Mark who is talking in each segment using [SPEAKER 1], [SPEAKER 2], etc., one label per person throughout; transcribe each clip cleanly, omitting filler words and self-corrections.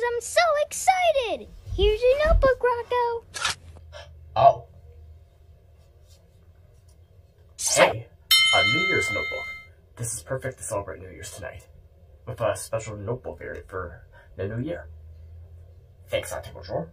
[SPEAKER 1] I'm so excited! Here's your notebook, Rocco.
[SPEAKER 2] Oh. Hey, a New Year's notebook. This is perfect to celebrate New Year's tonight, with a special notebook variant for the new year. Thanks, Auntie Bonjour.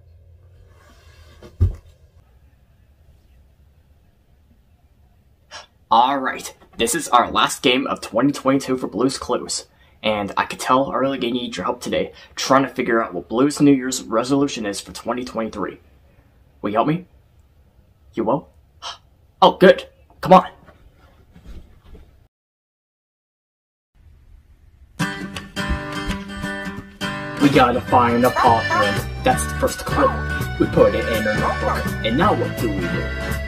[SPEAKER 2] Alright, this is our last game of 2022 for Blue's Clues. And I could tell I really need your help today, trying to figure out what Blue's New Year's resolution is for 2023. Will you help me? You will? Oh, good. Come on. We gotta find a pocket. That's the first clue. We put it in our notebook. And now what do we do?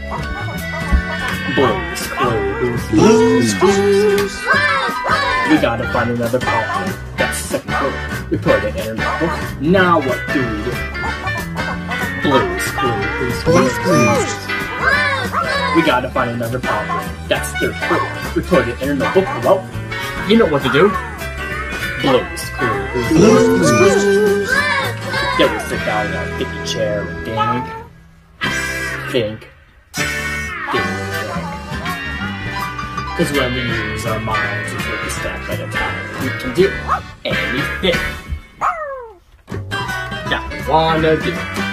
[SPEAKER 2] Blue's Clues. Blue's Clues. We gotta find another pocket. That's the second clue. We put it in our notebook. Now what do we do? Blue's Clues. Blue's Clues. We gotta find another pocket. That's the third clue. We put it in our notebook. Well, you know what to do. Blue's Clues. Blue's Clues. Then we sit down in our sticky chair and think. Cause when we use our minds and take a step at a time, we can do anything that we wanna do.